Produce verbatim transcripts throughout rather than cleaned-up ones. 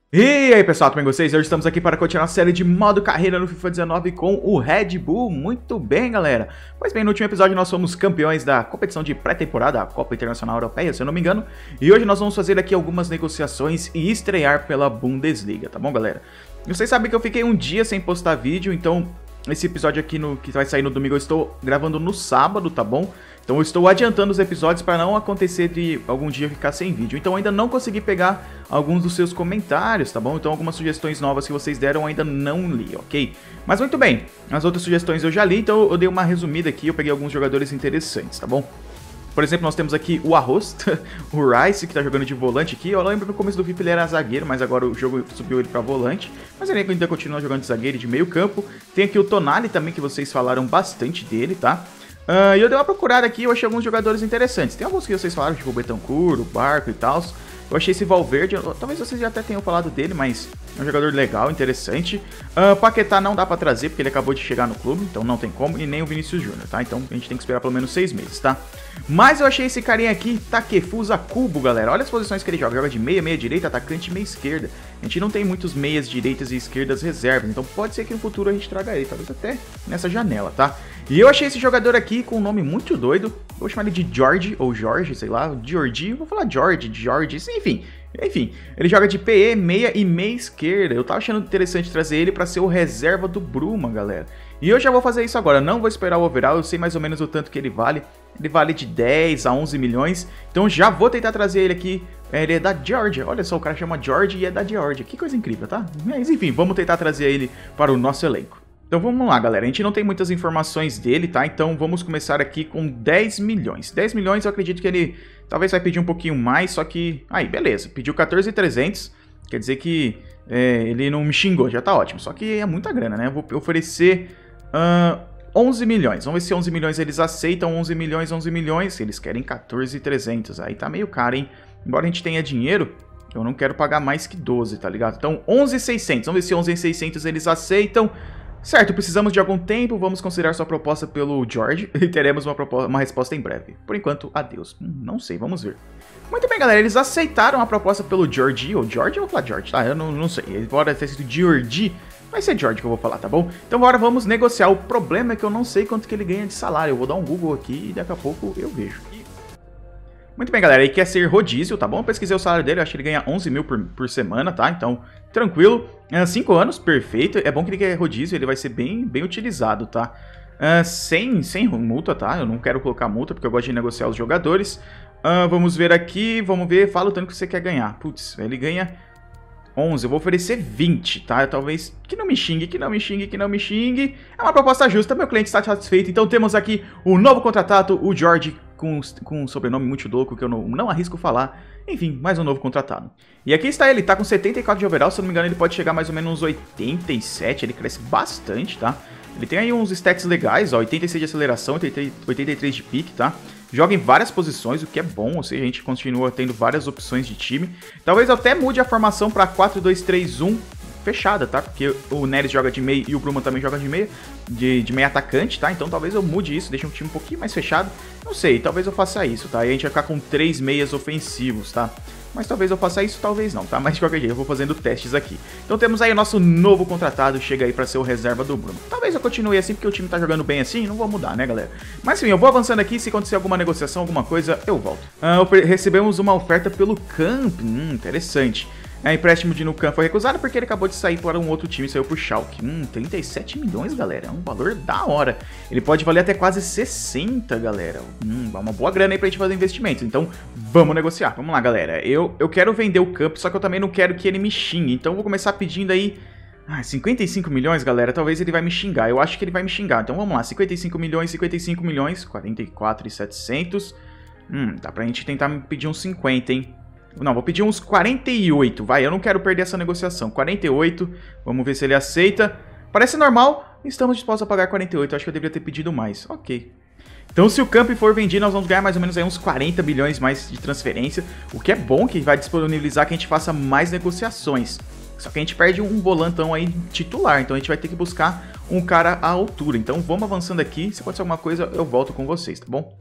E aí pessoal, tudo bem com vocês? Hoje estamos aqui para continuar a série de modo carreira no FIFA dezenove com o Red Bull. Muito bem, galera. Pois bem, no último episódio nós fomos campeões da competição de pré-temporada, a Copa Internacional Europeia, se eu não me engano. E hoje nós vamos fazer aqui algumas negociações e estrear pela Bundesliga, tá bom, galera? Vocês sabem que eu fiquei um dia sem postar vídeo, então esse episódio aqui no, que vai sair no domingo eu estou gravando no sábado, tá bom? Então eu estou adiantando os episódios para não acontecer de algum dia ficar sem vídeo. Então ainda não consegui pegar alguns dos seus comentários, tá bom? Então algumas sugestões novas que vocês deram eu ainda não li, ok? Mas muito bem, as outras sugestões eu já li, então eu dei uma resumida aqui, eu peguei alguns jogadores interessantes, tá bom? Por exemplo, nós temos aqui o Arroz, o Rice, que tá jogando de volante aqui. Eu lembro que no começo do FIFA ele era zagueiro, mas agora o jogo subiu ele pra volante. Mas ele ainda continua jogando de zagueiro e de meio campo. Tem aqui o Tonali também, que vocês falaram bastante dele, tá? Uh, e eu dei uma procurada aqui, eu achei alguns jogadores interessantes. Tem alguns que vocês falaram, tipo o Bentancur, o Barco e tal. Eu achei esse Valverde, talvez vocês já até tenham falado dele, mas é um jogador legal, interessante. Uh, Paquetá não dá pra trazer, porque ele acabou de chegar no clube, então não tem como. E nem o Vinícius Júnior, tá? Então a gente tem que esperar pelo menos seis meses, tá? Mas eu achei esse carinha aqui, Takefusa Kubo, galera. Olha as posições que ele joga. Joga de meia, meia direita, atacante e meia esquerda. A gente não tem muitos meias direitas e esquerdas reservas, então pode ser que no futuro a gente traga ele, talvez até nessa janela, tá? E eu achei esse jogador aqui com um nome muito doido. Vou chamar ele de George, ou Jorge, sei lá, Georgie. Vou falar George, George, enfim. Enfim, ele joga de P E, meia e meia esquerda. Eu tava achando interessante trazer ele pra ser o reserva do Bruma, galera. E eu já vou fazer isso agora, não vou esperar o overall, eu sei mais ou menos o tanto que ele vale. Ele vale de dez a onze milhões, então já vou tentar trazer ele aqui. Ele é da Georgia, olha só, o cara chama George e é da Georgia. Que coisa incrível, tá? Mas enfim, vamos tentar trazer ele para o nosso elenco. Então vamos lá, galera, a gente não tem muitas informações dele, tá? Então vamos começar aqui com dez milhões. dez milhões eu acredito que ele talvez vai pedir um pouquinho mais, só que... Aí, beleza, pediu quatorze mil e trezentos, quer dizer que é, ele não me xingou, já tá ótimo. Só que é muita grana, né? Eu vou oferecer uh, onze milhões, vamos ver se onze milhões eles aceitam, onze milhões, onze milhões, eles querem quatorze mil e trezentos, aí tá meio caro, hein? Embora a gente tenha dinheiro, eu não quero pagar mais que doze, tá ligado? Então onze mil e seiscentos, vamos ver se onze mil e seiscentos eles aceitam. Certo, precisamos de algum tempo, vamos considerar sua proposta pelo George e teremos uma, uma resposta em breve. Por enquanto, adeus. Hum, não sei, vamos ver. Muito bem, galera, eles aceitaram a proposta pelo George, ou George, eu vou falar George, tá? Eu não, não sei, embora tenha sido George, vai ser George que eu vou falar, tá bom? Então agora vamos negociar. O problema é que eu não sei quanto que ele ganha de salário, eu vou dar um Google aqui e daqui a pouco eu vejo. Muito bem, galera, ele quer ser rodízio, tá bom? Eu pesquisei o salário dele, eu acho que ele ganha onze mil por, por semana, tá? Então, tranquilo. cinco anos, perfeito. É bom que ele quer rodízio, ele vai ser bem, bem utilizado, tá? Uh, sem, sem multa, tá? Eu não quero colocar multa, porque eu gosto de negociar os jogadores. Uh, vamos ver aqui, vamos ver, fala o tanto que você quer ganhar. Putz, ele ganha onze, eu vou oferecer vinte, tá? Talvez que não me xingue, que não me xingue, que não me xingue. É uma proposta justa, meu cliente está satisfeito. Então temos aqui o novo contratado, o George, com, com um sobrenome muito louco que eu não, não arrisco falar. Enfim, mais um novo contratado. E aqui está ele, tá com setenta e quatro de overall, se eu não me engano ele pode chegar mais ou menos uns oitenta e sete, ele cresce bastante, tá? Ele tem aí uns stats legais, ó, oitenta e seis de aceleração, oitenta e três de pique, tá? Joga em várias posições, o que é bom, ou seja, a gente continua tendo várias opções de time. Talvez eu até mude a formação para quatro dois três um fechada, tá? Porque o Neres joga de meia e o Bruma também joga de meia, de, de meia atacante, tá? Então talvez eu mude isso, deixe um time um pouquinho mais fechado. Não sei, talvez eu faça isso, tá? E a gente vai ficar com três meias ofensivos, tá? Mas talvez eu faça isso, talvez não, tá? Mas de qualquer jeito, eu vou fazendo testes aqui. Então temos aí o nosso novo contratado, chega aí pra ser o reserva do Bruno. Talvez eu continue assim, porque o time tá jogando bem assim, não vou mudar, né, galera? Mas enfim, eu vou avançando aqui, se acontecer alguma negociação, alguma coisa, eu volto. Ah, recebemos uma oferta pelo Camp, hum, interessante. É, empréstimo de Nukan foi recusado porque ele acabou de sair para um outro time, saiu pro Schalke. Hum, trinta e sete milhões, galera, é um valor da hora. Ele pode valer até quase sessenta, galera. Hum, uma boa grana aí pra gente fazer investimentos, então vamos negociar. Vamos lá, galera, eu, eu quero vender o Camp, só que eu também não quero que ele me xingue, então eu vou começar pedindo aí... Ah, cinquenta e cinco milhões, galera, talvez ele vai me xingar, eu acho que ele vai me xingar. Então vamos lá, cinquenta e cinco milhões, cinquenta e cinco milhões, quarenta e quatro mil e setecentos. Hum, dá pra gente tentar pedir uns cinquenta, hein? Não, vou pedir uns quarenta e oito, vai, eu não quero perder essa negociação. quarenta e oito, vamos ver se ele aceita. Parece normal, estamos dispostos a pagar quarenta e oito, acho que eu deveria ter pedido mais, ok. Então se o Camp for vendido, nós vamos ganhar mais ou menos aí uns quarenta bilhões mais de transferência, o que é bom, que vai disponibilizar que a gente faça mais negociações. Só que a gente perde um volantão aí titular, então a gente vai ter que buscar um cara à altura. Então vamos avançando aqui, se acontecer alguma coisa eu volto com vocês, tá bom?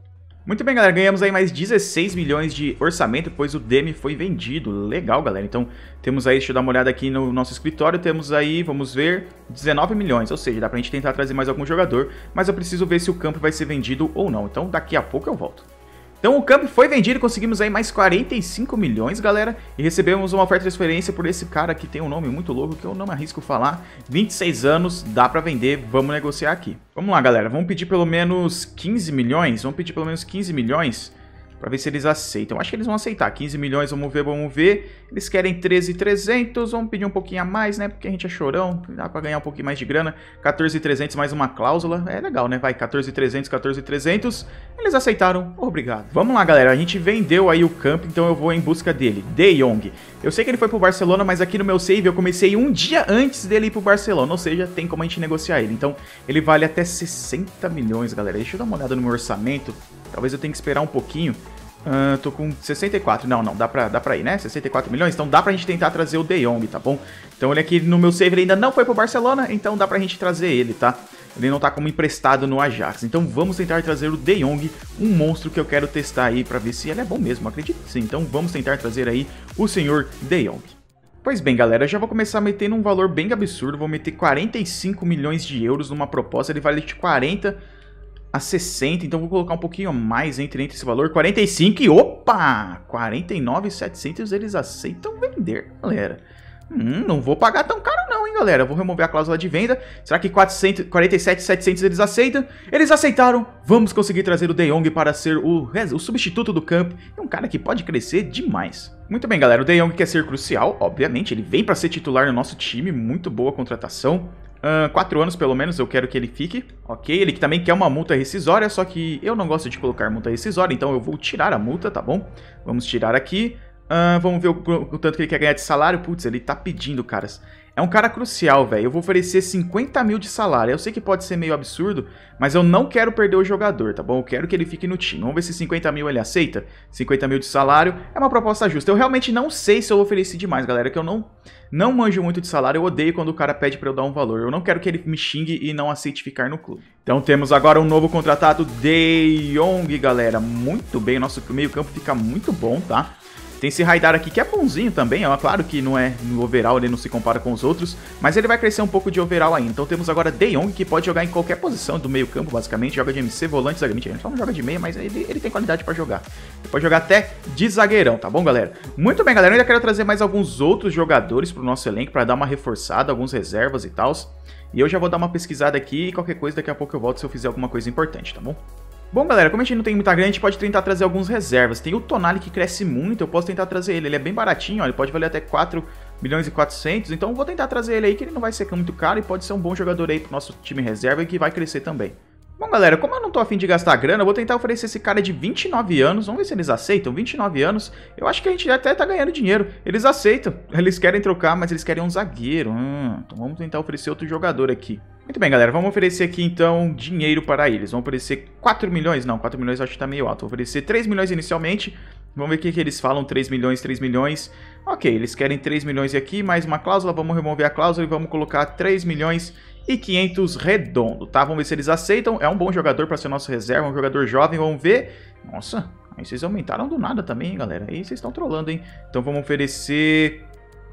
Muito bem, galera, ganhamos aí mais dezesseis milhões de orçamento, pois o Demi foi vendido. Legal, galera. Então, temos aí, deixa eu dar uma olhada aqui no nosso escritório, temos aí, vamos ver, dezenove milhões. Ou seja, dá pra gente tentar trazer mais algum jogador, mas eu preciso ver se o campo vai ser vendido ou não. Então, daqui a pouco eu volto. Então o campo foi vendido, conseguimos aí mais quarenta e cinco milhões, galera, e recebemos uma oferta de transferência por esse cara que tem um nome muito louco que eu não me arrisco falar, vinte e seis anos, dá pra vender, vamos negociar aqui. Vamos lá, galera, vamos pedir pelo menos quinze milhões, vamos pedir pelo menos quinze milhões pra ver se eles aceitam. Acho que eles vão aceitar, quinze milhões, vamos ver, vamos ver. Eles querem treze mil e trezentos, vamos pedir um pouquinho a mais, né, porque a gente é chorão, dá pra ganhar um pouquinho mais de grana. quatorze mil e trezentos mais uma cláusula, é legal, né, vai, quatorze mil e trezentos, quatorze mil e trezentos. Eles aceitaram, obrigado. Vamos lá, galera, a gente vendeu aí o campo, então eu vou em busca dele, De Jong. Eu sei que ele foi pro Barcelona, mas aqui no meu save eu comecei um dia antes dele ir pro Barcelona, ou seja, tem como a gente negociar ele. Então, ele vale até sessenta milhões, galera. Deixa eu dar uma olhada no meu orçamento, talvez eu tenha que esperar um pouquinho. Uh, tô com sessenta e quatro, não, não, dá pra, dá pra ir, né, sessenta e quatro milhões, então dá pra gente tentar trazer o De Jong, tá bom? Então ele aqui no meu save ele ainda não foi pro Barcelona, então dá pra gente trazer ele, tá? Ele não tá como emprestado no Ajax, então vamos tentar trazer o De Jong, um monstro que eu quero testar aí pra ver se ele é bom mesmo, acredito que sim, então vamos tentar trazer aí o senhor De Jong. Pois bem, galera, eu já vou começar metendo um valor bem absurdo, vou meter quarenta e cinco milhões de euros numa proposta, ele vale de quarenta a sessenta, então vou colocar um pouquinho mais entre, entre esse valor, quarenta e cinco e opa, quarenta e nove mil e setecentos eles aceitam vender, galera. Hum, não vou pagar tão caro não, hein, galera. Vou remover a cláusula de venda. Será que quatrocentos, quarenta e sete mil e setecentos eles aceitam? Eles aceitaram. Vamos conseguir trazer o De Jong para ser o, o substituto do campo. É um cara que pode crescer demais. Muito bem, galera. O De Jong quer ser crucial, obviamente. Ele vem para ser titular no nosso time. Muito boa contratação. Uh, quatro anos pelo menos eu quero que ele fique. Ok, ele que também quer uma multa rescisória, só que eu não gosto de colocar multa rescisória, então eu vou tirar a multa, tá bom? Vamos tirar aqui. Uh, vamos ver o, o tanto que ele quer ganhar de salário. Putz, ele tá pedindo, caras. É um cara crucial, velho. Eu vou oferecer cinquenta mil de salário. Eu sei que pode ser meio absurdo, mas eu não quero perder o jogador, tá bom? Eu quero que ele fique no time. Vamos ver se cinquenta mil ele aceita. cinquenta mil de salário é uma proposta justa. Eu realmente não sei se eu ofereci demais, galera, que eu não, não manjo muito de salário. Eu odeio quando o cara pede pra eu dar um valor. Eu não quero que ele me xingue e não aceite ficar no clube. Então temos agora um novo contratado, De Jong, galera. Muito bem, nosso meio campo fica muito bom, tá? Tem esse Haidar aqui que é bonzinho também, é claro que não é no overall, ele não se compara com os outros, mas ele vai crescer um pouco de overall ainda. Então temos agora De Jong, que pode jogar em qualquer posição do meio campo, basicamente, joga de M C, volante, zagueiro. Ele só não joga de meia, mas ele, ele tem qualidade pra jogar. Ele pode jogar até de zagueirão, tá bom, galera? Muito bem, galera, eu ainda quero trazer mais alguns outros jogadores pro nosso elenco, pra dar uma reforçada, alguns reservas e tal. E eu já vou dar uma pesquisada aqui e qualquer coisa daqui a pouco eu volto se eu fizer alguma coisa importante, tá bom? Bom, galera, como a gente não tem muita grana, a gente pode tentar trazer alguns reservas. Tem o Tonali que cresce muito, eu posso tentar trazer ele. Ele é bem baratinho, ó, ele pode valer até quatro milhões e quatrocentos, então eu vou tentar trazer ele aí, que ele não vai ser muito caro e pode ser um bom jogador aí pro nosso time reserva e que vai crescer também. Bom, galera, como eu não tô afim de gastar grana, eu vou tentar oferecer esse cara de vinte e nove anos. Vamos ver se eles aceitam. vinte e nove anos. Eu acho que a gente até tá ganhando dinheiro. Eles aceitam. Eles querem trocar, mas eles querem um zagueiro. Hum, então vamos tentar oferecer outro jogador aqui. Muito bem, galera. Vamos oferecer aqui, então, dinheiro para eles. Vamos oferecer quatro milhões. Não, quatro milhões eu acho que tá meio alto. Vou oferecer três milhões inicialmente. Vamos ver o que, que eles falam. três milhões, três milhões. Ok, eles querem três milhões aqui, mais uma cláusula. Vamos remover a cláusula e vamos colocar três milhões e quinhentos redondo, tá? Vamos ver se eles aceitam. É um bom jogador para ser nosso reserva, um jogador jovem, vamos ver. Nossa, aí vocês aumentaram do nada também, hein, galera. Aí vocês estão trolando, hein? Então vamos oferecer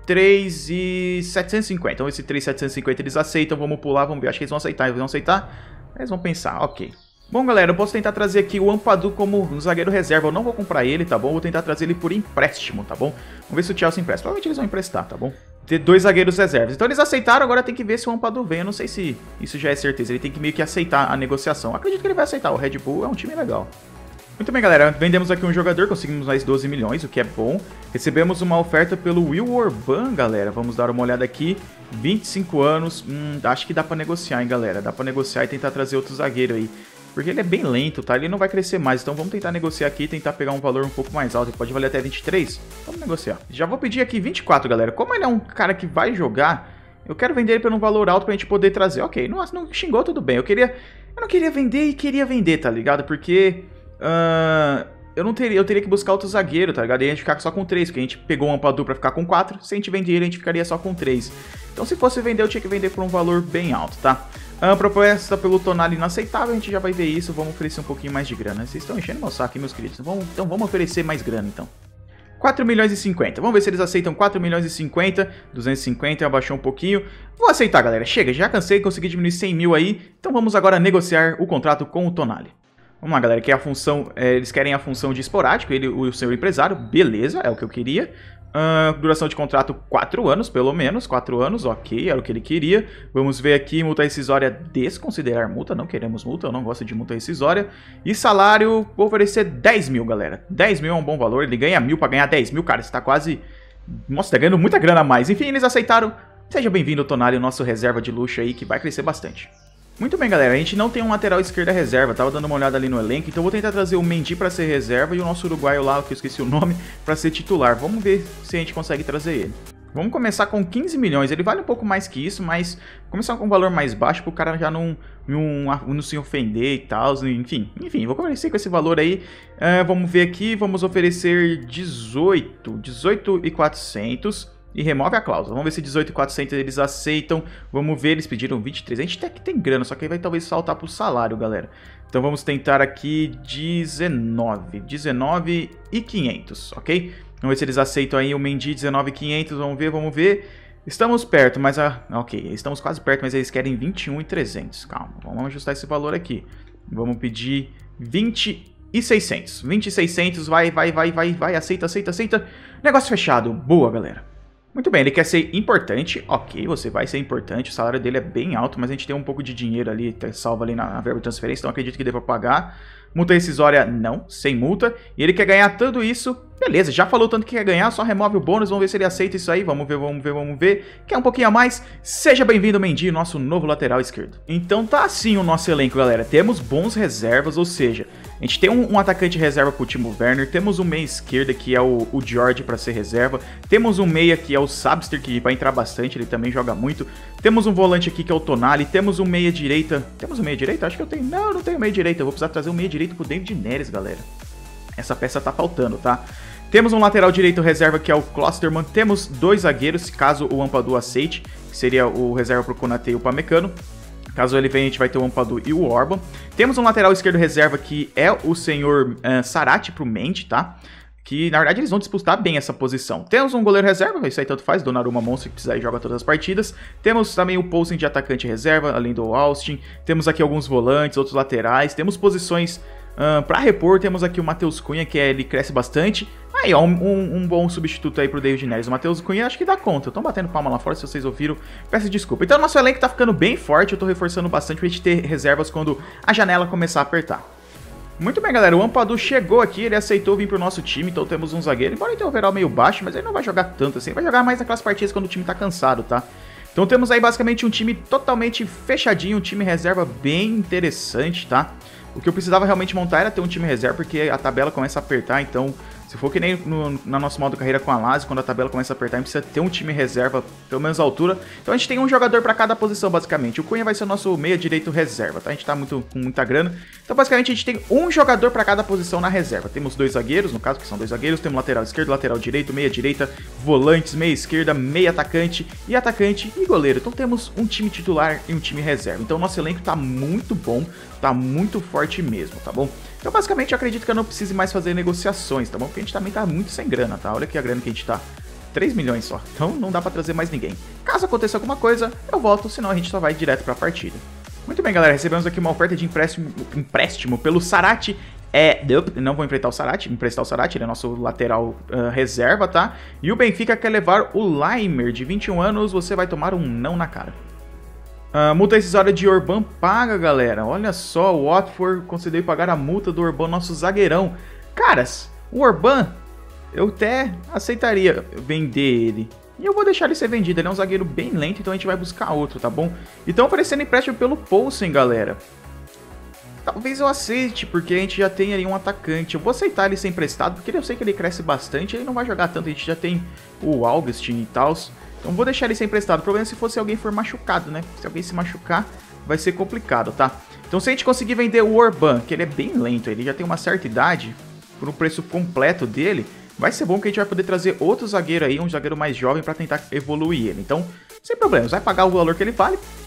três mil setecentos e cinquenta. Então esse três mil setecentos e cinquenta eles aceitam, vamos pular, vamos ver. Acho que eles vão aceitar, eles vão aceitar. Eles vão pensar, ok. Bom, galera, eu posso tentar trazer aqui o Ampadu como um zagueiro reserva. Eu não vou comprar ele, tá bom? Vou tentar trazer ele por empréstimo, tá bom? Vamos ver se o Chelsea empresta. Provavelmente eles vão emprestar, tá bom? Ter dois zagueiros reservas. Então eles aceitaram, agora tem que ver se o Ampadu vem. Eu não sei se isso já é certeza. Ele tem que meio que aceitar a negociação. Acredito que ele vai aceitar. O Red Bull é um time legal. Muito bem, galera. Vendemos aqui um jogador, conseguimos mais doze milhões, o que é bom. Recebemos uma oferta pelo Will Orban, galera. Vamos dar uma olhada aqui. vinte e cinco anos. Hum, acho que dá pra negociar, hein, galera. Dá pra negociar e tentar trazer outro zagueiro aí. Porque ele é bem lento, tá? Ele não vai crescer mais. Então vamos tentar negociar aqui e tentar pegar um valor um pouco mais alto. Ele pode valer até vinte e três. Vamos negociar. Já vou pedir aqui vinte e quatro, galera. Como ele é um cara que vai jogar, eu quero vender ele por um valor alto pra gente poder trazer. Ok, não, não xingou, tudo bem. Eu queria... Eu não queria vender e queria vender, tá ligado? Porque... Uh, eu não teria... Eu teria que buscar outro zagueiro, tá ligado? E a gente ficar só com três. Porque a gente pegou um Ampadu pra ficar com quatro. Se a gente vender ele, a gente ficaria só com três. Então se fosse vender, eu tinha que vender por um valor bem alto, tá? A proposta pelo Tonali inaceitável, a gente já vai ver isso, vamos oferecer um pouquinho mais de grana. Vocês estão enchendo meu saco, hein, meus queridos? Vamos, então vamos oferecer mais grana, então. quatro milhões e cinquenta. Vamos ver se eles aceitam quatro milhões e cinquenta. duzentos e cinquenta, abaixou um pouquinho. Vou aceitar, galera. Chega, já cansei, consegui diminuir cem mil aí. Então vamos agora negociar o contrato com o Tonali. Vamos lá, galera, que é a função, é, eles querem a função de esporádico, ele, o senhor empresário, beleza, é o que eu queria. Uh, duração de contrato quatro anos, pelo menos, quatro anos, ok, era o que ele queria. Vamos ver aqui, multa rescisória, desconsiderar multa, não queremos multa, eu não gosto de multa rescisória. E salário, vou oferecer dez mil, galera. dez mil é um bom valor, ele ganha mil pra ganhar dez mil, cara, você tá quase... Nossa, tá ganhando muita grana a mais. Enfim, eles aceitaram. Seja bem-vindo, Tonali, nosso reserva de luxo aí, que vai crescer bastante. Muito bem, galera, a gente não tem um lateral esquerda reserva, tava dando uma olhada ali no elenco, então vou tentar trazer o Mendy pra ser reserva e o nosso uruguaio lá, que eu esqueci o nome, pra ser titular. Vamos ver se a gente consegue trazer ele. Vamos começar com quinze milhões, ele vale um pouco mais que isso, mas começar com um valor mais baixo pro cara já não, não, não se ofender e tal, enfim. Enfim, vou começar com esse valor aí, uh, vamos ver aqui, vamos oferecer dezoito, dezoito mil e quatrocentos. E remove a cláusula. Vamos ver se dezoito mil e quatrocentos eles aceitam. Vamos ver, eles pediram vinte e três. A gente até que tem grana, só que aí vai talvez saltar pro salário, galera. Então vamos tentar aqui dezenove. dezenove mil e quinhentos, ok? Vamos ver se eles aceitam aí o Mendy, dezenove mil e quinhentos. Vamos ver, vamos ver. Estamos perto, mas... A... Ok, estamos quase perto, mas eles querem vinte e um mil e trezentos. Calma, vamos ajustar esse valor aqui. Vamos pedir vinte e seiscentos. vinte e seiscentos, vai, vai, vai, vai, vai. Aceita, aceita, aceita. Negócio fechado. Boa, galera. Muito bem, ele quer ser importante, ok, você vai ser importante, o salário dele é bem alto, mas a gente tem um pouco de dinheiro ali, salvo ali na, na verba de transferência, então acredito que deva pagar. Multa rescisória, não, sem multa, e ele quer ganhar tudo isso, beleza, já falou tanto que quer ganhar, só remove o bônus, vamos ver se ele aceita isso aí, vamos ver, vamos ver, vamos ver. Quer um pouquinho a mais? Seja bem-vindo, Mendy, nosso novo lateral esquerdo. Então tá assim o nosso elenco, galera, temos bons reservas, ou seja... A gente tem um, um atacante reserva pro Timo Werner, temos um meia esquerda que é o, o George para ser reserva, temos um meia que é o Sabster, que vai entrar bastante, ele também joga muito, temos um volante aqui que é o Tonali, temos um meia direita, temos um meia direita? Acho que eu tenho, não, eu não tenho meia direita, eu vou precisar trazer um meia direita pro David Neres, galera. Essa peça tá faltando, tá? Temos um lateral direito reserva que é o Klosterman, temos dois zagueiros, caso o Ampadu aceite, que seria o reserva pro Konate e o Pamecano. Caso ele venha, a gente vai ter o Ampadu e o Orban. Temos um lateral esquerdo reserva que é o senhor uh, Sarati pro Mendy, tá? Que, na verdade, eles vão disputar bem essa posição. Temos um goleiro reserva, isso aí tanto faz, Donnarumma monstro, que precisar e joga todas as partidas. Temos também o Poulsen de atacante reserva, além do Austin. Temos aqui alguns volantes, outros laterais. Temos posições uh, para repor. Temos aqui o Matheus Cunha, que é, ele cresce bastante. Aí, ó, um, um, um bom substituto aí pro David Neres. O Matheus Cunha acho que dá conta. Estão batendo palma lá fora, se vocês ouviram, peço desculpa. Então, nosso elenco tá ficando bem forte. Eu tô reforçando bastante pra gente ter reservas quando a janela começar a apertar. Muito bem, galera. O Ampadu chegou aqui, ele aceitou vir pro nosso time. Então, temos um zagueiro. Embora ele tenha um overall meio baixo, mas ele não vai jogar tanto assim. Ele vai jogar mais naquelas partidas quando o time tá cansado, tá? Então, temos aí basicamente um time totalmente fechadinho. Um time reserva bem interessante, tá? O que eu precisava realmente montar era ter um time reserva, porque a tabela começa a apertar, então... Se for que nem no, na nosso modo carreira com a Lazio, quando a tabela começa a apertar, a gente precisa ter um time reserva, pelo menos a altura. Então a gente tem um jogador para cada posição, basicamente. O Cunha vai ser o nosso meia direito reserva, tá? A gente tá muito, com muita grana. Então, basicamente, a gente tem um jogador para cada posição na reserva. Temos dois zagueiros, no caso, que são dois zagueiros. Temos lateral esquerdo, lateral direito, meia direita, volantes, meia esquerda, meia atacante e atacante e goleiro. Então, temos um time titular e um time reserva. Então, o nosso elenco tá muito bom, tá muito forte mesmo, tá bom? Então, basicamente, eu acredito que eu não precise mais fazer negociações, tá bom? Porque a gente também tá muito sem grana, tá? Olha aqui a grana que a gente tá. três milhões só. Então, não dá pra trazer mais ninguém. Caso aconteça alguma coisa, eu volto, senão a gente só vai direto pra partida. Muito bem, galera. Recebemos aqui uma oferta de empréstimo, empréstimo pelo Sarati. É, não vou enfrentar o Sarati, emprestar o Sarati, ele é nosso lateral uh, reserva, tá? E o Benfica quer levar o Laimer, de vinte e um anos, você vai tomar um não na cara. Uh, multa rescisória de Orban paga, galera. Olha só, o Watford concedeu pagar a multa do Orban, nosso zagueirão. Caras, o Orban, eu até aceitaria vender ele. E eu vou deixar ele ser vendido, ele é um zagueiro bem lento, então a gente vai buscar outro, tá bom? E estão oferecendo empréstimo pelo Poulsen, galera. Talvez eu aceite, porque a gente já tem ali um atacante. Eu vou aceitar ele ser emprestado, porque eu sei que ele cresce bastante, ele não vai jogar tanto, a gente já tem o Augustin e tal. Então vou deixar ele ser emprestado. O problema é se fosse alguém for machucado, né? Se alguém se machucar, vai ser complicado, tá? Então se a gente conseguir vender o Orban, que ele é bem lento, ele já tem uma certa idade, por um preço completo dele, vai ser bom que a gente vai poder trazer outro zagueiro aí, um zagueiro mais jovem, pra tentar evoluir ele. Então, sem problemas, vai pagar o valor que ele vale,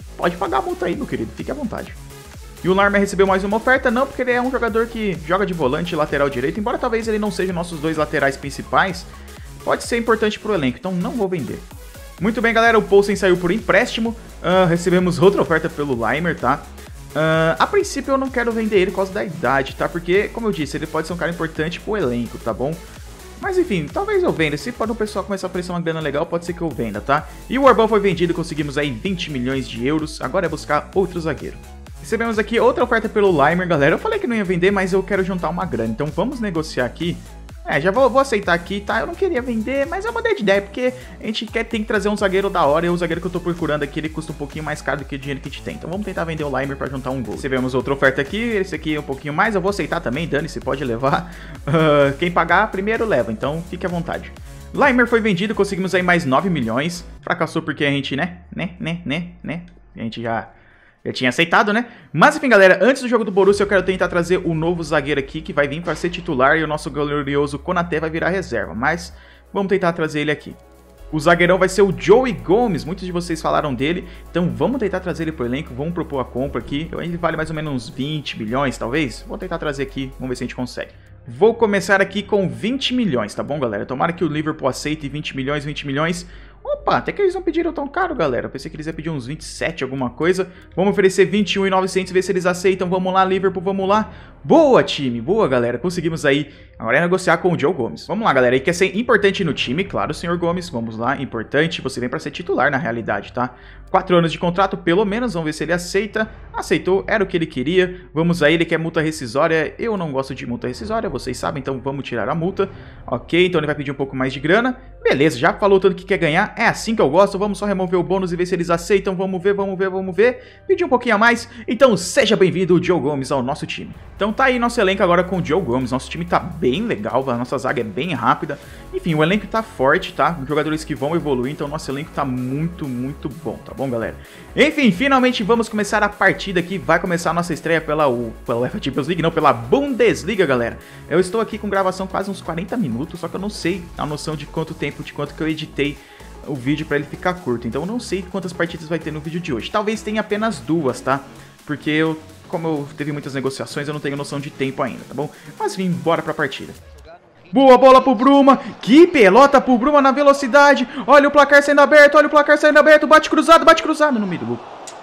pode pagar a multa aí, meu querido, fique à vontade. E o Larmer recebeu mais uma oferta, não, porque ele é um jogador que joga de volante e lateral direito, embora talvez ele não seja nossos dois laterais principais, pode ser importante pro elenco, então não vou vender. Muito bem, galera, o Poulsen saiu por empréstimo, uh, recebemos outra oferta pelo Larmer, tá? Uh, a princípio eu não quero vender ele por causa da idade, tá? Porque, como eu disse, ele pode ser um cara importante pro elenco, tá bom? Mas enfim, talvez eu venda. Se para o pessoal começar a aparecer uma grana legal, pode ser que eu venda, tá? E o Orbão foi vendido, conseguimos aí vinte milhões de euros. Agora é buscar outro zagueiro. Recebemos aqui outra oferta pelo Larmer, galera. Eu falei que não ia vender, mas eu quero juntar uma grana. Então vamos negociar aqui. É, já vou, vou aceitar aqui, tá? Eu não queria vender, mas eu mudei de ideia, porque a gente quer, tem que trazer um zagueiro da hora, e o zagueiro que eu tô procurando aqui, ele custa um pouquinho mais caro do que o dinheiro que a gente tem. Então vamos tentar vender o Larmer pra juntar um gol. Recebemos outra oferta aqui, esse aqui é um pouquinho mais, eu vou aceitar também, dane-se, pode levar. Uh, quem pagar primeiro leva, então fique à vontade. Larmer foi vendido, conseguimos aí mais nove milhões. Fracassou porque a gente, né, né, né, né, né, a gente já... Eu tinha aceitado, né? Mas enfim, galera, antes do jogo do Borussia eu quero tentar trazer o novo zagueiro aqui que vai vir para ser titular e o nosso glorioso Konaté vai virar reserva. Mas vamos tentar trazer ele aqui. O zagueirão vai ser o Joey Gomes, muitos de vocês falaram dele. Então vamos tentar trazer ele pro elenco, vamos propor a compra aqui. Ele vale mais ou menos uns vinte milhões, talvez. Vou tentar trazer aqui, vamos ver se a gente consegue. Vou começar aqui com vinte milhões, tá bom, galera? Tomara que o Liverpool aceite vinte milhões, vinte milhões. Opa, até que eles não pediram tão caro, galera. Eu pensei que eles iam pedir uns vinte e sete, alguma coisa. Vamos oferecer vinte e um mil e novecentos, ver se eles aceitam. Vamos lá, Liverpool, vamos lá. Boa, time. Boa, galera. Conseguimos aí. Agora é negociar com o Joe Gomes. Vamos lá, galera. Ele quer ser importante no time, claro, senhor Gomes. Vamos lá, importante. Você vem pra ser titular, na realidade, tá? Quatro anos de contrato, pelo menos. Vamos ver se ele aceita. Aceitou, era o que ele queria. Vamos aí, ele quer multa rescisória. Eu não gosto de multa rescisória, vocês sabem, então vamos tirar a multa. Ok, então ele vai pedir um pouco mais de grana. Beleza, já falou tanto que quer ganhar. É assim que eu gosto. Vamos só remover o bônus e ver se eles aceitam. Vamos ver, vamos ver, vamos ver. Pedir um pouquinho a mais. Então seja bem-vindo, Joe Gomes, ao nosso time. Então tá aí nosso elenco agora com o Joe Gomes. Nosso time tá bem legal, a nossa zaga é bem rápida. Enfim, o elenco tá forte, tá? Jogadores que vão evoluir, então nosso elenco tá muito, muito bom, tá bom, galera? Enfim, finalmente vamos começar a partida aqui. Vai começar a nossa estreia pela, U, pela UEFA Champions League, não, pela Bundesliga, galera. Eu estou aqui com gravação quase uns quarenta minutos, só que eu não sei a noção de quanto tempo, de quanto que eu editei o vídeo pra ele ficar curto. Então eu não sei quantas partidas vai ter no vídeo de hoje. Talvez tenha apenas duas, tá? Porque eu, como eu teve muitas negociações, eu não tenho noção de tempo ainda, tá bom? Mas vim, bora pra partida. Boa bola pro Bruma, que pelota pro Bruma na velocidade. Olha o placar sendo aberto, olha o placar sendo aberto. Bate cruzado, bate cruzado no meio do gol.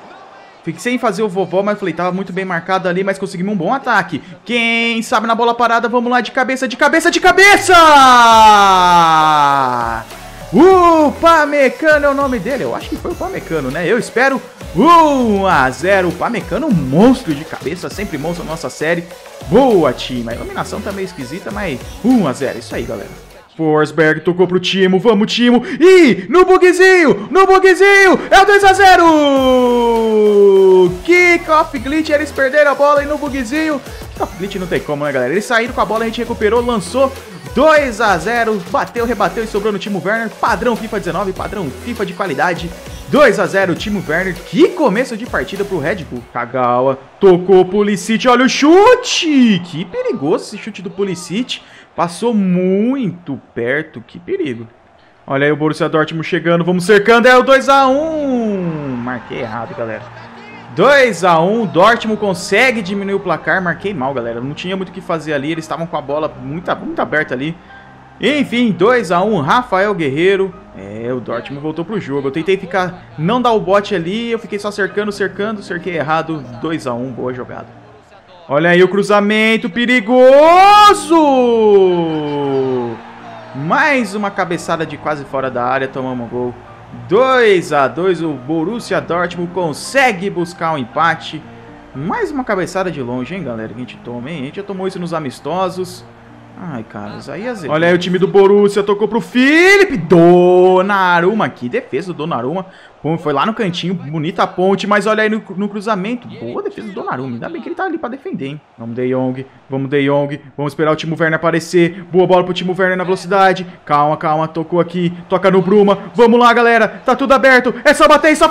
Fiquei em fazer o vovó, mas falei, tava muito bem marcado ali, mas conseguimos um bom ataque. Quem sabe na bola parada, vamos lá de cabeça, de cabeça, de cabeça! O Pamecano é o nome dele, eu acho que foi o Pamecano, né? Eu espero. um a zero, o Pamecano, um monstro de cabeça, sempre monstro na nossa série. Boa, time. A iluminação tá meio esquisita, mas um a zero, isso aí, galera. Forsberg tocou pro Timo, vamos Timo. E no bugzinho, no bugzinho, é o dois a zero. Kickoff glitch, eles perderam a bola e no bugzinho. Kickoff glitch não tem como, né, galera? Eles saíram com a bola, a gente recuperou, lançou. dois a zero, bateu, rebateu e sobrou no Timo Werner. Padrão FIFA dezenove, padrão FIFA de qualidade. dois a zero, Timo Werner. Que começo de partida pro Red Bull. Kagawa tocou Pulisic, olha o chute. Que perigoso esse chute do Pulisic. Passou muito perto, que perigo. Olha aí o Borussia Dortmund chegando, vamos cercando, é o dois a um. Marquei errado, galera. dois a um, Dortmund consegue diminuir o placar, marquei mal, galera. Não tinha muito o que fazer ali, eles estavam com a bola muito, muito aberta ali. Enfim, dois a um, Rafael Guerreiro. É, o Dortmund voltou pro jogo. Eu tentei ficar, não dar o bote ali, eu fiquei só cercando, cercando, cerquei errado. dois a um, boa jogada. Olha aí o cruzamento, perigoso! Mais uma cabeçada de quase fora da área, tomamos gol. dois a dois, o Borussia Dortmund consegue buscar um empate. Mais uma cabeçada de longe, hein, galera, que a gente toma, hein? A gente já tomou isso nos amistosos. Ai, cara, isso aí é zero. Olha aí o time do Borussia, tocou pro Felipe. Donnarumma, que defesa do Donnarumma. Pô, foi lá no cantinho, bonita a ponte, mas olha aí no, no cruzamento. Boa defesa do Donnarumma, ainda bem que ele tá ali pra defender, hein. Vamos De Jong, vamos De Jong, vamos esperar o Timo Werner aparecer. Boa bola pro Timo Werner na velocidade. Calma, calma, tocou aqui, toca no Bruma. Vamos lá, galera, tá tudo aberto. É só bater e só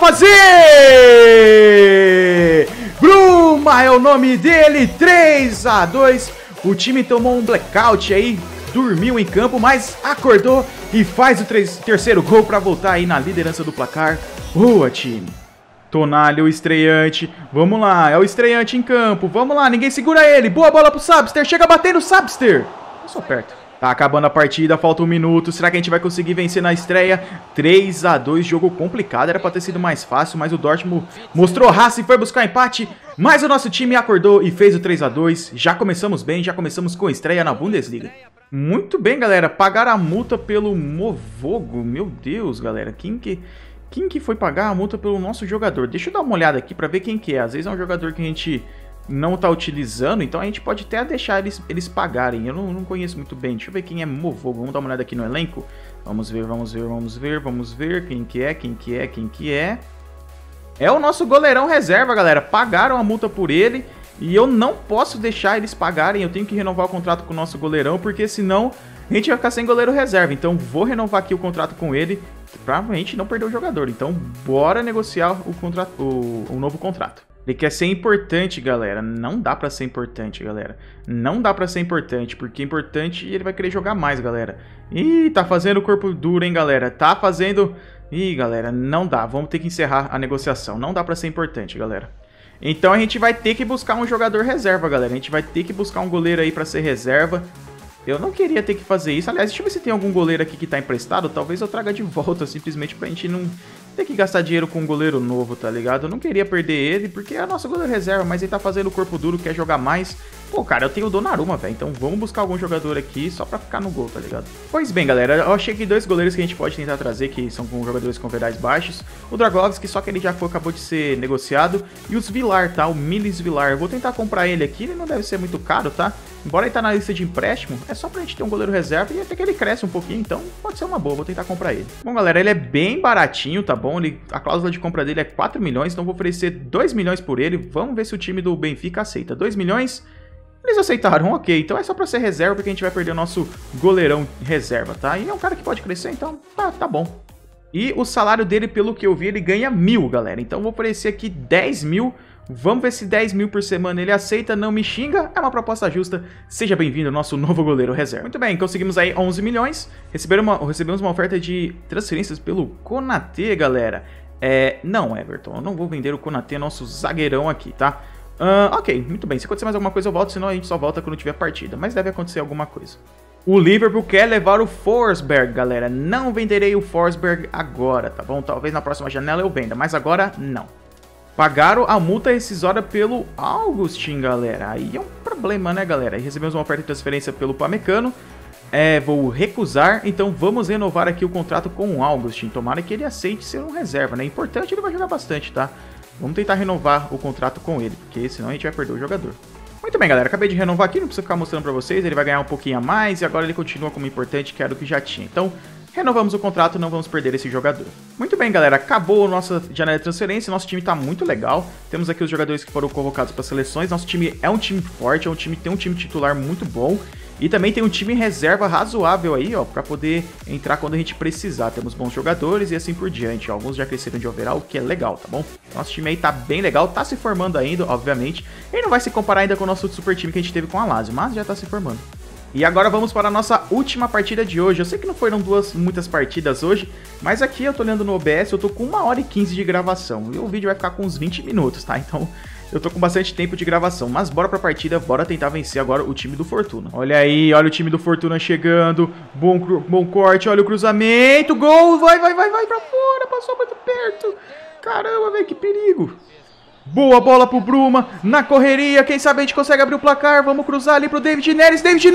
fazer! Bruma é o nome dele, três a dois. O time tomou um blackout aí, dormiu em campo, mas acordou e faz o terceiro gol para voltar aí na liderança do placar. Boa, time. Tonali, o estreante. Vamos lá, é o estreante em campo. Vamos lá, ninguém segura ele. Boa bola pro Sabster. Chega batendo o Sabster. Passou perto. Tá acabando a partida, falta um minuto. Será que a gente vai conseguir vencer na estreia? três a dois, jogo complicado. Era pra ter sido mais fácil, mas o Dortmund mostrou raça e foi buscar empate. Mas o nosso time acordou e fez o três a dois. Já começamos bem, já começamos com estreia na Bundesliga. Muito bem, galera. Pagaram a multa pelo Movogo. Meu Deus, galera. Quem que... Quem que foi pagar a multa pelo nosso jogador? Deixa eu dar uma olhada aqui pra ver quem que é. Às vezes é um jogador que a gente não tá utilizando, então a gente pode até deixar eles, eles pagarem. Eu não, não conheço muito bem. Deixa eu ver quem é Movogo. Vamos dar uma olhada aqui no elenco. Vamos ver, vamos ver, vamos ver, vamos ver. Quem que é, quem que é, quem que é. É o nosso goleirão reserva, galera. Pagaram a multa por ele e eu não posso deixar eles pagarem. Eu tenho que renovar o contrato com o nosso goleirão, porque senão a gente vai ficar sem goleiro reserva. Então vou renovar aqui o contrato com ele pra gente não perder o jogador. Então bora negociar o, contrato, o, o novo contrato. Ele quer ser importante, galera. Não dá pra ser importante, galera. Não dá pra ser importante, porque importante ele vai querer jogar mais, galera. Ih, tá fazendo corpo duro, hein, galera. Tá fazendo... Ih, galera, não dá. Vamos ter que encerrar a negociação. Não dá pra ser importante, galera. Então a gente vai ter que buscar um jogador reserva, galera. A gente vai ter que buscar um goleiro aí pra ser reserva. Eu não queria ter que fazer isso. Aliás, deixa eu ver se tem algum goleiro aqui que tá emprestado. Talvez eu traga de volta, simplesmente pra gente não ter que gastar dinheiro com um goleiro novo, tá ligado? Eu não queria perder ele, porque é nosso goleiro reserva, mas ele tá fazendo o corpo duro, quer jogar mais. Pô, cara, eu tenho o Donnarumma, velho. Então vamos buscar algum jogador aqui só pra ficar no gol, tá ligado? Pois bem, galera, eu achei que dois goleiros que a gente pode tentar trazer, que são com jogadores com verdades baixos. O Dragovski, só que ele já foi, acabou de ser negociado. E os Vilar, tá? O Milis Vilar. Eu vou tentar comprar ele aqui, ele não deve ser muito caro, tá? Embora ele tá na lista de empréstimo, é só pra gente ter um goleiro reserva e até que ele cresce um pouquinho, então pode ser uma boa, vou tentar comprar ele. Bom, galera, ele é bem baratinho, tá bom? Ele, a cláusula de compra dele é quatro milhões, então vou oferecer dois milhões por ele. Vamos ver se o time do Benfica aceita. dois milhões? Eles aceitaram, ok. Então é só pra ser reserva, porque a gente vai perder o nosso goleirão reserva, tá? E é um cara que pode crescer, então tá, tá bom. E o salário dele, pelo que eu vi, ele ganha mil, galera. Então vou oferecer aqui dez mil. Vamos ver se dez mil por semana ele aceita, não me xinga, é uma proposta justa. Seja bem-vindo ao nosso novo goleiro reserva. Muito bem, conseguimos aí onze milhões, recebemos uma, recebemos uma oferta de transferências pelo Konaté, galera. É, não, Everton, eu não vou vender o Konaté, nosso zagueirão aqui, tá? Uh, ok, muito bem, se acontecer mais alguma coisa eu volto, senão a gente só volta quando tiver partida, mas deve acontecer alguma coisa. O Liverpool quer levar o Forsberg, galera. Não venderei o Forsberg agora, tá bom? Talvez na próxima janela eu venda, mas agora não. Pagaram a multa rescisória pelo Augustin, galera. Aí é um problema, né, galera? Aí recebemos uma oferta de transferência pelo Pamecano. É, vou recusar, então vamos renovar aqui o contrato com o Augustin. Tomara que ele aceite ser um reserva, né? Importante, ele vai jogar bastante, tá? Vamos tentar renovar o contrato com ele, porque senão a gente vai perder o jogador. Muito bem, galera. Acabei de renovar aqui, não precisa ficar mostrando pra vocês. Ele vai ganhar um pouquinho a mais e agora ele continua como importante, que era o que já tinha. Então, renovamos o contrato, não vamos perder esse jogador. Muito bem, galera, acabou a nossa janela de transferência, nosso time tá muito legal. Temos aqui os jogadores que foram convocados para seleções, nosso time é um time forte, é um time, tem um time titular muito bom. E também tem um time reserva razoável aí, ó, pra poder entrar quando a gente precisar. Temos bons jogadores e assim por diante, ó. Alguns já cresceram de overall, o que é legal, tá bom? Nosso time aí tá bem legal, tá se formando ainda, obviamente. Ele não vai se comparar ainda com o nosso super time que a gente teve com a Lazio, mas já tá se formando. E agora vamos para a nossa última partida de hoje. Eu sei que não foram duas, muitas partidas hoje, mas aqui eu tô olhando no O B S, eu tô com uma hora e quinze de gravação. E o vídeo vai ficar com uns vinte minutos, tá? Então eu tô com bastante tempo de gravação. Mas bora pra partida, bora tentar vencer agora o time do Fortuna. Olha aí, olha o time do Fortuna chegando. Bom, bom corte, olha o cruzamento. Gol, vai, vai, vai, vai pra fora. Passou muito perto. Caramba, velho, que perigo. Boa bola pro Bruma, na correria, quem sabe a gente consegue abrir o placar, vamos cruzar ali pro David Neres, David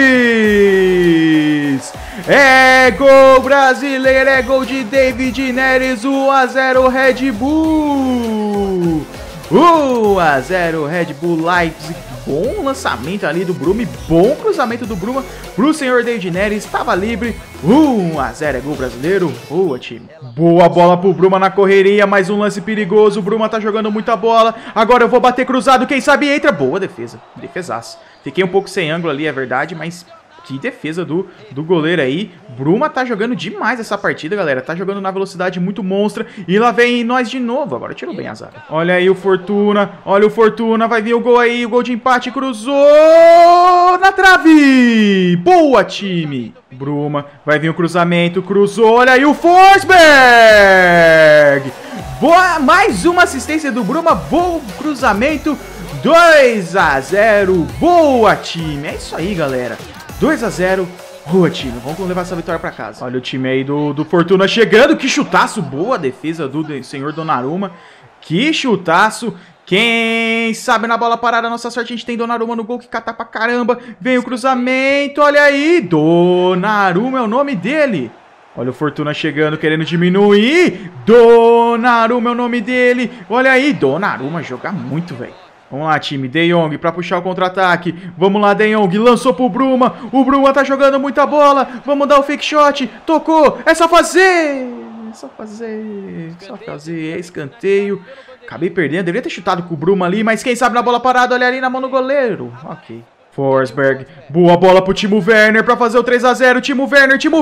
Neres! É gol brasileiro, é gol de David Neres, um a zero Red Bull! um a zero Red Bull Leipzig, bom lançamento ali do Bruma, bom cruzamento do Bruma pro senhor David Neres, estava livre, um a zero é gol brasileiro, boa time. Boa bola pro Bruma na correria, mais um lance perigoso, o Bruma tá jogando muita bola, agora eu vou bater cruzado, quem sabe entra, boa defesa, defesaço. Fiquei um pouco sem ângulo ali, é verdade, mas que defesa do, do goleiro aí. Bruma tá jogando demais essa partida, galera. Tá jogando na velocidade muito monstra. E lá vem nós de novo. Agora tirou bem a zaga. Olha aí o Fortuna. Olha o Fortuna. Vai vir o gol aí. O gol de empate. Cruzou na trave. Boa, time. Bruma. Vai vir o cruzamento. Cruzou. Olha aí o Forsberg. Boa. Ah, mais uma assistência do Bruma, bom cruzamento, dois a zero, boa time, é isso aí galera, dois a zero, boa time, vamos levar essa vitória pra casa. Olha o time aí do, do Fortuna chegando, que chutaço, boa defesa do senhor Donnarumma, que chutaço. Quem sabe na bola parada, nossa sorte, a gente tem Donnarumma no gol que cata pra caramba, vem o cruzamento, olha aí, Donnarumma é o nome dele. Olha o Fortuna chegando, querendo diminuir. Donnarumma é o nome dele. Olha aí, Donnarumma joga muito, velho. Vamos lá, time. De Jong pra puxar o contra-ataque. Vamos lá, De Jong. Lançou pro Bruma. O Bruma tá jogando muita bola. Vamos dar o fake shot. Tocou. É só fazer. É só fazer. É só fazer. É escanteio. Acabei perdendo. Deveria ter chutado com o Bruma ali. Mas quem sabe na bola parada. Olha ali na mão do goleiro. Ok. Forsberg, boa bola pro Timo Werner pra fazer o três a zero, Timo Werner, Timo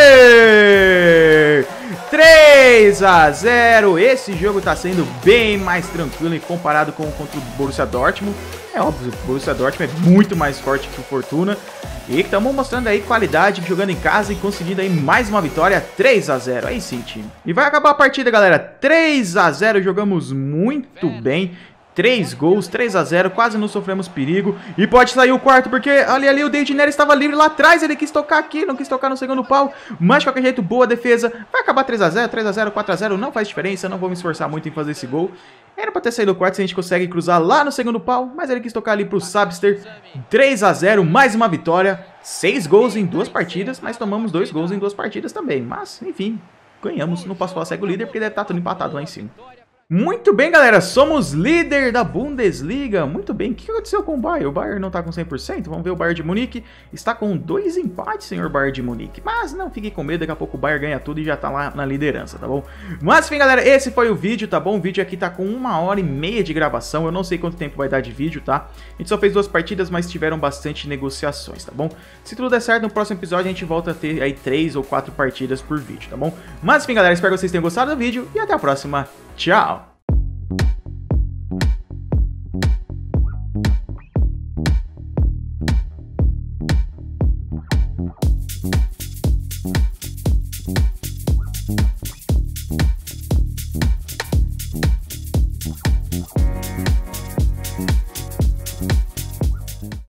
Werner! três a zero, esse jogo tá sendo bem mais tranquilo em comparado com contra o Borussia Dortmund. É óbvio, o Borussia Dortmund é muito mais forte que o Fortuna. E estamos mostrando aí qualidade, jogando em casa e conseguindo aí mais uma vitória, três a zero, aí sim time. E vai acabar a partida galera, três a zero, jogamos muito bem. três gols, três a zero, quase não sofremos perigo. E pode sair o quarto, porque ali, ali o David Neres estava livre lá atrás. Ele quis tocar aqui, não quis tocar no segundo pau. Mas de qualquer jeito, boa defesa. Vai acabar três a zero, três a zero, quatro a zero, não faz diferença. Não vou me esforçar muito em fazer esse gol. Era para ter saído o quarto se a gente consegue cruzar lá no segundo pau. Mas ele quis tocar ali pro Sabster. três a zero, mais uma vitória. seis gols em duas partidas, mas tomamos dois gols em duas partidas também. Mas, enfim, ganhamos. Não posso falar segue o líder, porque deve estar tudo empatado lá em cima. Muito bem, galera, somos líder da Bundesliga. Muito bem, o que aconteceu com o Bayern? O Bayern não tá com cem por cento, vamos ver o Bayern de Munique. Está com dois empates, senhor Bayern de Munique. Mas não fique com medo, daqui a pouco o Bayern ganha tudo e já tá lá na liderança, tá bom? Mas enfim, galera, esse foi o vídeo, tá bom? O vídeo aqui tá com uma hora e meia de gravação. Eu não sei quanto tempo vai dar de vídeo, tá? A gente só fez duas partidas, mas tiveram bastante negociações, tá bom? Se tudo der certo, no próximo episódio a gente volta a ter aí três ou quatro partidas por vídeo, tá bom? Mas enfim, galera, espero que vocês tenham gostado do vídeo e até a próxima. Tchau!